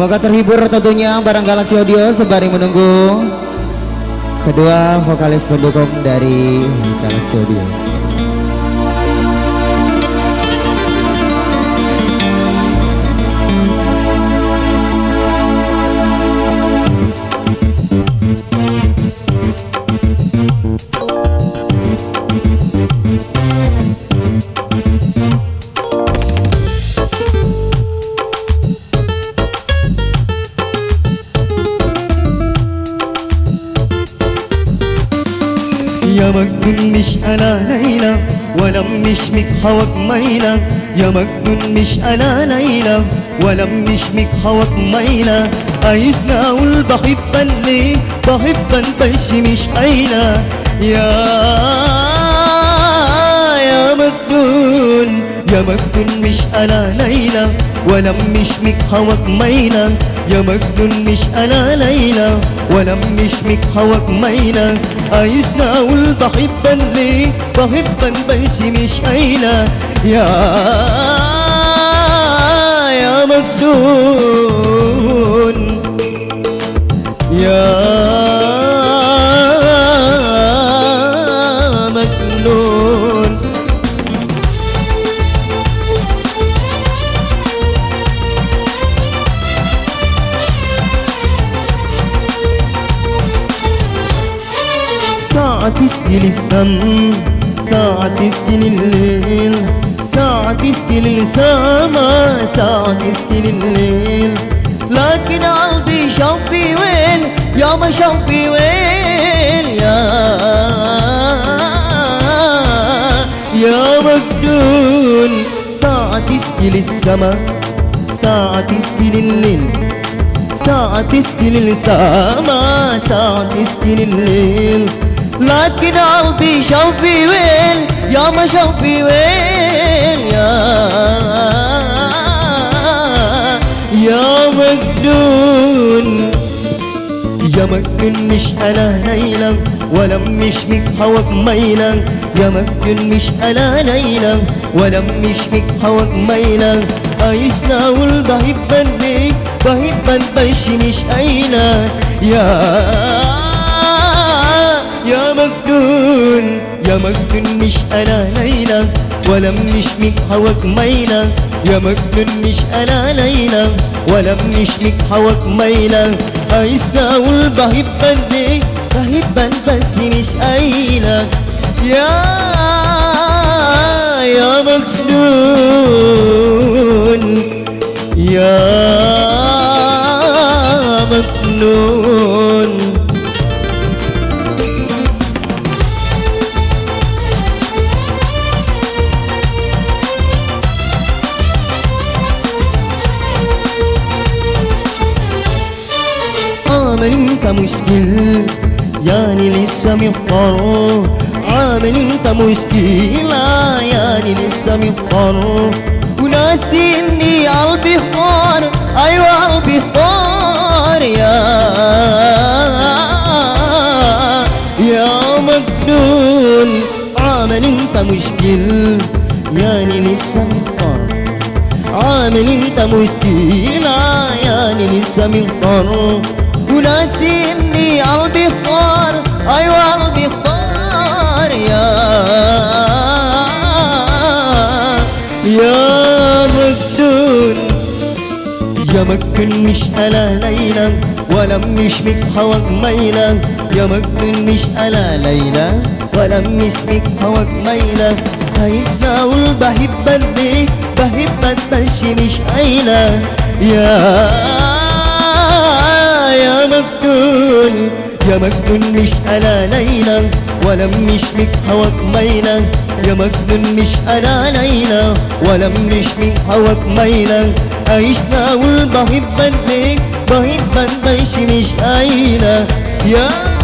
Semoga terhibur tentunya bareng Galaxy Audio sembari menunggu kedua vokalis pendukung dari Galaxy Audio. يا مجنون مش انا ليلى ولا مشمك هواك ميلة، يا مجنون مش انا ليلى ولا مشمك هواك ميلة. عايزني اقول بحبك ليه بحبك بس مش قايلة. يا مجنون يا مجنون مش انا ليلى ولا مشمك هواك ميلة، يا مجنون مش انا ليلى ولا مشمك هواك ميلة. عايزني اقول بحبك ليه بحبك بس مش قايلة. يا مجنون يا مجنون. ساعة تسقي السم ساعة تسقي الليل، ساعة تسقي السما ساعة تسقي الليل. لكن قلبي شوفي وين يا ما شوفي وين. يا مجنون ساعة تسقي للسما ساعة تسقي لليل، ساعة تسقي للسما ساعة تسقي لليل. لكن قلبي شوفي وين يا ما شوفي وين. يا مجنون يا مجنون مش انا ليلى ولا مشمك هواك ميلة، يا مجنون مش انا ليلى ولا مشمك هواك ميلة. عايزني اقول بحبك ليه بحبك بس مش قايلة. يا مجنون يا مجنون مش انا ليلى ولا مشمك هواك ميلة، يا مجنون مش انا ليلى ولا مشمك هواك ميلة. عايزني اقول بحبك ليه بحبك بس مش قايلة. يا مجنون يا مجنون. عامل انت مشكل يعني لسه محتار، عامل انت مشكلة يعني لسه محتار. وناسي اني قلبي اختار ايوه قلبي اختار. يا مجنون عامل انت مشكل يعني لسه محتار، عامل انت مشكلة يعني لسه محتار. وناسي اني قلبي اختار ايوه قلبي اختار. يا مجنون يا مجنون مش انا ليلى ولا مشمك هواك ميلة، يا مجنون مش انا ليلى ولا مشمك هواك ميلة. عايزني اقول بحبك ليه بحبك بس مش قايلة. يا مجنون يا مجنون مش انا ليلى ولا مشمك هواك ميلة، يا مجنون مش انا ليلى ولا مشمك هواك ميلة. عايزني اقول بحبك ليه بحبك بس مش قايلة.